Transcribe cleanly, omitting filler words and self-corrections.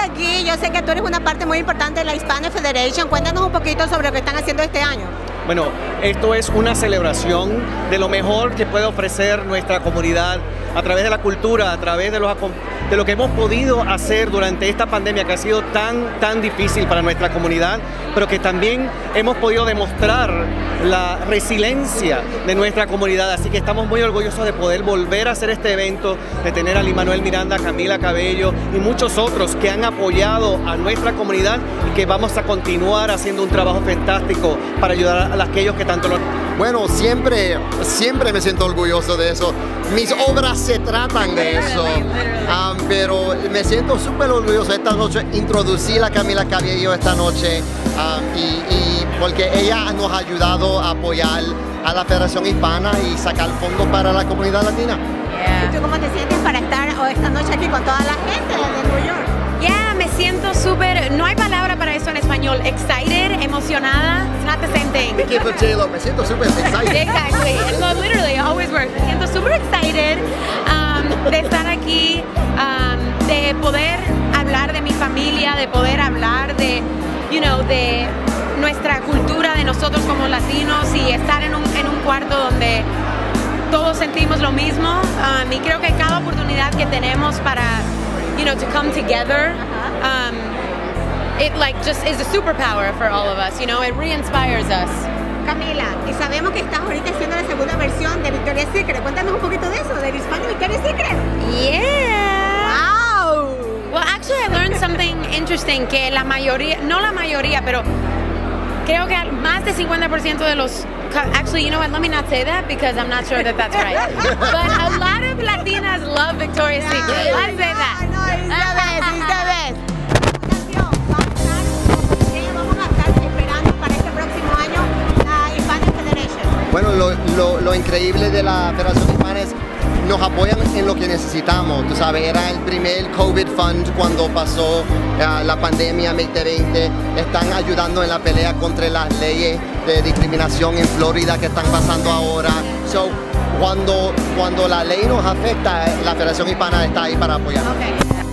aquí, yo sé que tú eres una parte muy importante de la Hispanic Federation. Cuéntanos un poquito sobre lo que están haciendo este año. Bueno, esto es una celebración de lo mejor que puede ofrecer nuestra comunidad a través de la cultura, a través de lo que hemos podido hacer durante esta pandemia que ha sido tan difícil para nuestra comunidad, pero que también hemos podido demostrar la resiliencia de nuestra comunidad. Así que estamos muy orgullosos de poder volver a hacer este evento, de tener a Lin-Manuel Miranda, Camila Cabello y muchos otros que han apoyado a nuestra comunidad y que vamos a continuar haciendo un trabajo fantástico para ayudar a aquellos que tanto lo... Bueno, siempre me siento orgulloso de eso. Mis obras se tratan de eso. Pero me siento súper orgulloso esta noche, introducir a Camila Cabello esta noche y porque ella nos ha ayudado a apoyar a la Federación Hispana y sacar fondos para la comunidad latina. ¿Y tú cómo te sientes para estar esta noche aquí con toda la gente de New York? Me siento súper, no hay palabra para eso en español, excited, emocionada, it's not the same thing. Thank you for J-Lo, me siento súper excited. Exactly, so literally, it always works. Me siento súper excited de estar aquí, de poder hablar de mi familia, de poder hablar de, de nuestra cultura, de nosotros como latinos y estar en un cuarto donde todos sentimos lo mismo y creo que cada oportunidad que tenemos para to come together, it just is a superpower for all of us, it re-inspires us. Camila, y sabemos que estás ahorita haciendo la segunda versión de Victoria's Secret. Cuéntanos un poquito de eso, del Hispanic Victoria's Secret. Yeah. Wow. Well, actually I learned something interesting, que la mayoría, no la mayoría, pero creo que más del 50% de los... Actually, you know what? Let me not say that because I'm not sure that that's right. But a lot of Latinas love Victoria's Secret. Let's say that. Vamos a estar esperando para este próximo año la Hispanic Federation. Bueno, lo increíble de la Federación Hispana es nos apoyan en lo que necesitamos. Tú sabes, era el primer COVID Fund cuando pasó la pandemia 2020. Están ayudando en la pelea contra las leyes de discriminación en Florida que están pasando ahora. So, cuando la ley nos afecta, la Federación Hispana está ahí para apoyar. Okay.